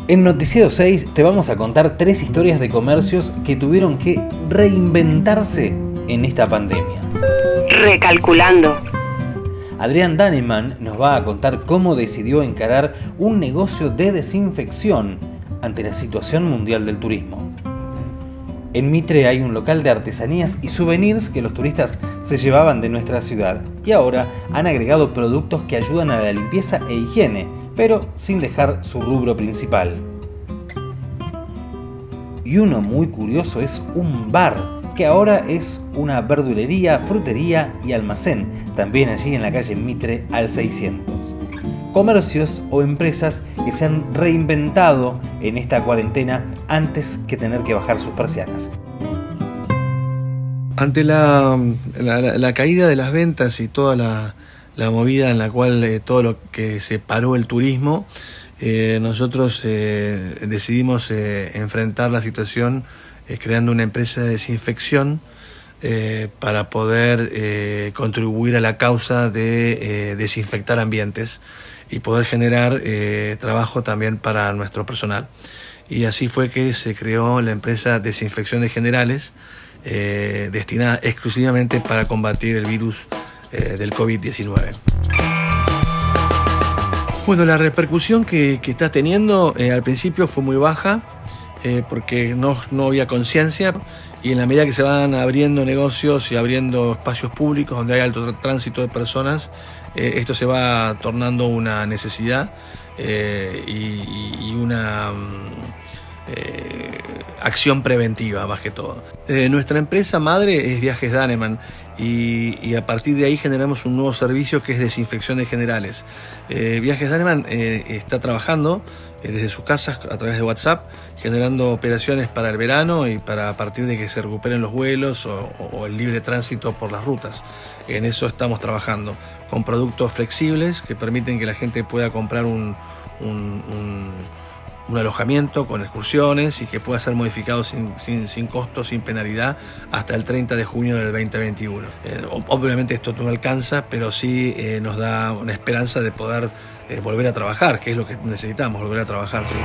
En Noticiero 6 te vamos a contar 3 historias de comercios que tuvieron que reinventarse en esta pandemia. Recalculando. Adrián Daneman nos va a contar cómo decidió encarar un negocio de desinfección ante la situación mundial del turismo. En Mitre hay un local de artesanías y souvenirs que los turistas se llevaban de nuestra ciudad y ahora han agregado productos que ayudan a la limpieza e higiene, pero sin dejar su rubro principal. Y uno muy curioso es un bar, que ahora es una verdulería, frutería y almacén, también allí en la calle Mitre al 600. Comercios o empresas que se han reinventado en esta cuarentena antes que tener que bajar sus persianas. Ante la caída de las ventas y toda la movida en la cual todo lo que se paró el turismo, nosotros decidimos enfrentar la situación creando una empresa de desinfección para poder contribuir a la causa de desinfectar ambientes y poder generar trabajo también para nuestro personal. Y así fue que se creó la empresa Desinfecciones Generales, destinada exclusivamente para combatir el virus del COVID-19. Bueno, la repercusión que está teniendo al principio fue muy baja, porque no había conciencia, y en la medida que se van abriendo negocios y abriendo espacios públicos donde hay alto tránsito de personas, esto se va tornando una necesidad y una acción preventiva más que todo. Nuestra empresa madre es Viajes Daneman y a partir de ahí generamos un nuevo servicio que es Desinfecciones Generales. Viajes Daneman está trabajando desde sus casas a través de WhatsApp, generando operaciones para el verano y para a partir de que se recuperen los vuelos o el libre tránsito por las rutas. En eso estamos trabajando, con productos flexibles que permiten que la gente pueda comprar un alojamiento con excursiones y que pueda ser modificado sin costo, sin penalidad, hasta el 30 de junio del 2021. Obviamente esto no alcanza, pero sí nos da una esperanza de poder volver a trabajar, que es lo que necesitamos, volver a trabajar. ¿Sí?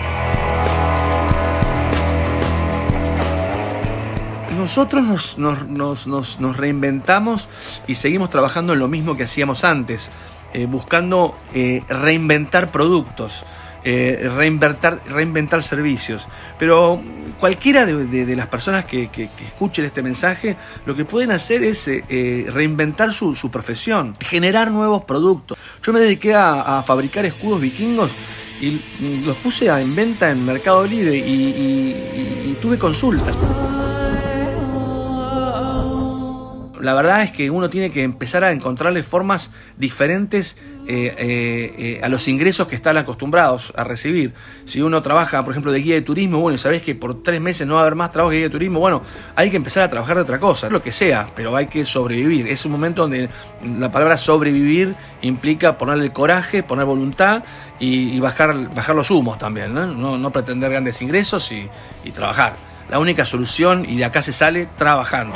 Nosotros nos reinventamos y seguimos trabajando en lo mismo que hacíamos antes, buscando reinventar productos. Reinventar servicios, pero cualquiera de las personas que escuchen este mensaje lo que pueden hacer es reinventar su profesión, generar nuevos productos. Yo me dediqué a fabricar escudos vikingos y los puse en venta en Mercado Libre y tuve consultas. La verdad es que uno tiene que empezar a encontrarle formas diferentes a los ingresos que están acostumbrados a recibir. Si uno trabaja, por ejemplo, de guía de turismo, bueno, y sabés que por 3 meses no va a haber más trabajo de guía de turismo, bueno, hay que empezar a trabajar de otra cosa, lo que sea, pero hay que sobrevivir. Es un momento donde la palabra sobrevivir implica ponerle el coraje, poner voluntad y bajar los humos también, ¿no? No pretender grandes ingresos y trabajar. La única solución, y de acá se sale, trabajando.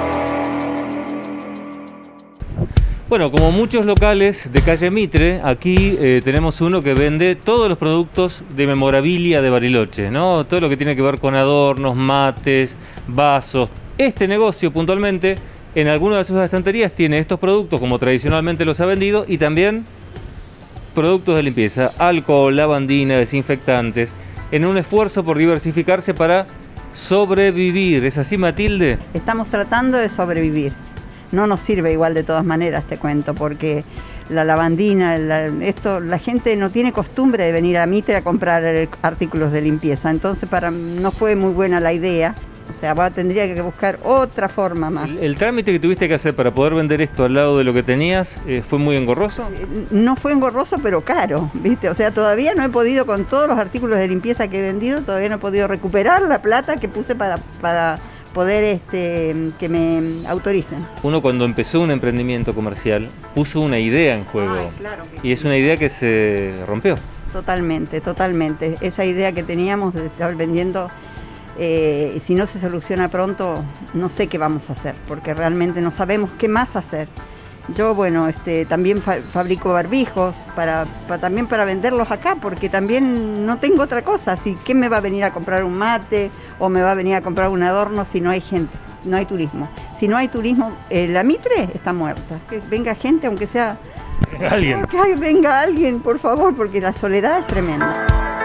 Bueno, como muchos locales de calle Mitre, aquí tenemos uno que vende todos los productos de memorabilia de Bariloche, ¿no? Todo lo que tiene que ver con adornos, mates, vasos. Este negocio puntualmente, en alguna de sus estanterías tiene estos productos como tradicionalmente los ha vendido y también productos de limpieza, alcohol, lavandina, desinfectantes, en un esfuerzo por diversificarse para sobrevivir. ¿Es así, Matilde? Estamos tratando de sobrevivir. No nos sirve igual de todas maneras, te cuento, porque la lavandina, la gente no tiene costumbre de venir a Mitre a comprar artículos de limpieza, entonces no fue muy buena la idea. O sea, tendría que buscar otra forma más. ¿El trámite que tuviste que hacer para poder vender esto al lado de lo que tenías fue muy engorroso? No fue engorroso, pero caro, ¿viste? O sea, todavía no he podido, con todos los artículos de limpieza que he vendido, todavía no he podido recuperar la plata que puse para poder que me autoricen. Uno cuando empezó un emprendimiento comercial puso una idea en juego. Ay, claro que sí. Y es una idea que se rompió. Totalmente, totalmente. Esa idea que teníamos de estar vendiendo, si no se soluciona pronto, no sé qué vamos a hacer, porque realmente no sabemos qué más hacer. Yo, bueno, también fabrico barbijos también para venderlos acá, porque también no tengo otra cosa. Así, ¿quién me va a venir a comprar un mate o me va a venir a comprar un adorno si no hay gente? No hay turismo. Si no hay turismo, la Mitre está muerta. Que venga gente, aunque sea... Alguien. Que venga alguien, por favor, porque la soledad es tremenda.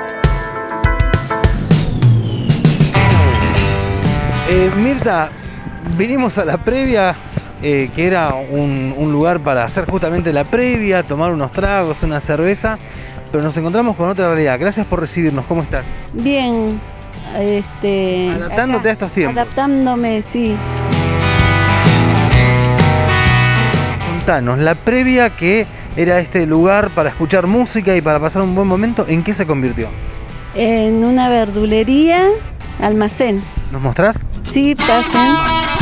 Mirta, vinimos a la previa, que era un lugar para hacer justamente la previa, tomar unos tragos, una cerveza, pero nos encontramos con otra realidad. Gracias por recibirnos, ¿cómo estás? Bien, adaptándote acá, a estos tiempos. Adaptándome, sí. Contanos, la previa, que era este lugar para escuchar música y para pasar un buen momento, ¿en qué se convirtió? En una verdulería, almacén. ¿Nos mostrás? Sí, pasen.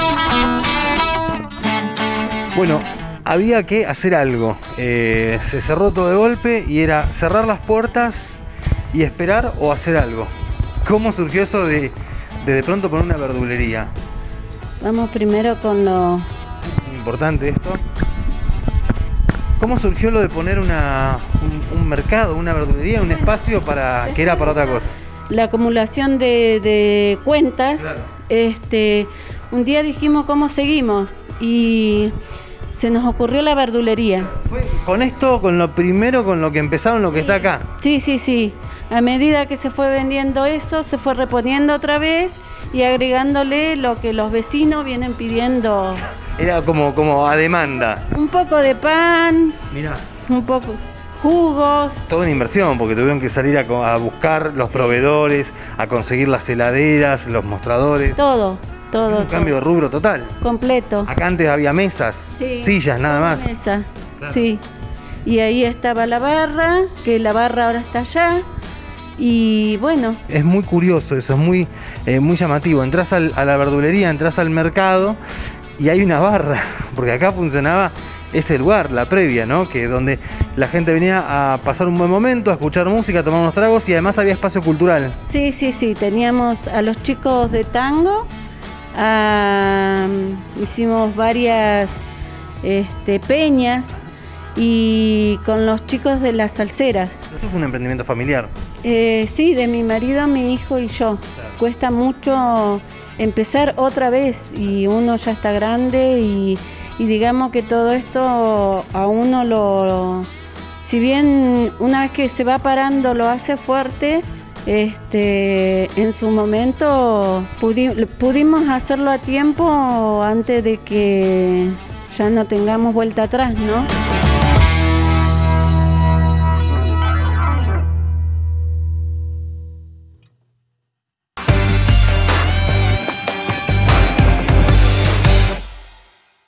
Bueno, había que hacer algo. Se cerró todo de golpe y era cerrar las puertas y esperar o hacer algo. ¿Cómo surgió eso de pronto poner una verdulería? Vamos primero con lo... Importante esto. ¿Cómo surgió lo de poner un mercado, una verdulería, un espacio que era para otra cosa? La acumulación de cuentas. Claro. Un día dijimos cómo seguimos y se nos ocurrió la verdulería. ¿Fue con esto, con lo primero, con lo que empezaron, lo que está acá? Sí. A medida que se fue vendiendo eso, se fue reponiendo otra vez y agregándole lo que los vecinos vienen pidiendo. Era como a demanda. Un poco de pan, Mirá. un poco jugos. Toda una inversión, porque tuvieron que salir a buscar los proveedores, a conseguir las heladeras, los mostradores. Todo. Un cambio de rubro total. Completo. Acá antes había mesas, Sí. sillas, nada más. Mesas, Claro. sí. Y ahí estaba la barra, que la barra ahora está allá. Y bueno, Es muy curioso eso, es muy llamativo. Entrás a la verdulería, entras al mercado y hay una barra, porque acá funcionaba ese lugar, la previa, ¿no? Que donde la gente venía a pasar un buen momento, a escuchar música, a tomar unos tragos y además había espacio cultural. sí. Teníamos a los chicos de tango, hicimos varias peñas y con los chicos de las salseras. Esto es un emprendimiento familiar. Sí, de mi marido, mi hijo y yo. Cuesta mucho empezar otra vez y uno ya está grande y digamos que todo esto a uno si bien una vez que se va parando lo hace fuerte, en su momento pudimos hacerlo a tiempo antes de que ya no tengamos vuelta atrás, ¿no?